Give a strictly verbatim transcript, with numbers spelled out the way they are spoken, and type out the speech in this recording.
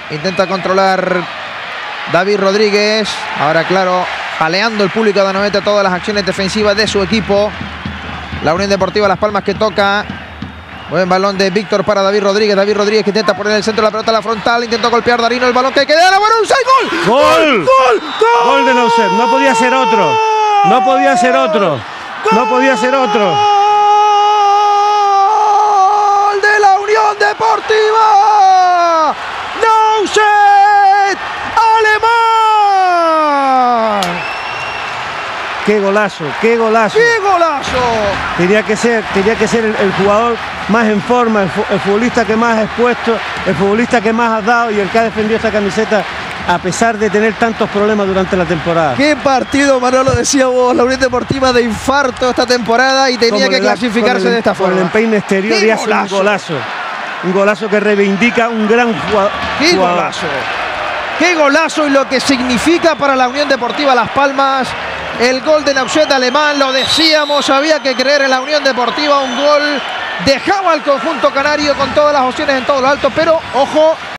Intenta controlar David Rodríguez. Ahora, claro, jaleando el público de Anoeta todas las acciones defensivas de su equipo. La Unión Deportiva Las Palmas que toca. Buen balón de Víctor para David Rodríguez. David Rodríguez que intenta poner el centro de la pelota a la frontal. Intentó golpear Darino. El balón que queda. ¡La buena Nauset! ¡Gol! ¡Gol! ¡Gol! ¡Gol! Gol de Nauset. No podía ser otro. No podía ser otro. No podía ser otro. ¡Gol de la Unión Deportiva! ¡Nauset! ¡Alemán! ¡Qué golazo! ¡Qué golazo! ¡Qué golazo! Tenía que ser, tenía que ser el, el jugador más en forma, el, el futbolista que más ha expuesto, el futbolista que más ha dado y el que ha defendido esta camiseta a pesar de tener tantos problemas durante la temporada. ¡Qué partido, Manolo! Decía vos, la Unión Deportiva de infarto esta temporada y tenía que clasificarse de esta forma. Con el empeine exterior y hace un golazo. Un golazo que reivindica un gran jugador. ¡Qué golazo! ¡Qué golazo! Y lo que significa para la Unión Deportiva Las Palmas el gol de Nauset Alemán. Lo decíamos, había que creer en la Unión Deportiva. Un gol dejaba al conjunto canario con todas las opciones en todo lo alto, pero ojo.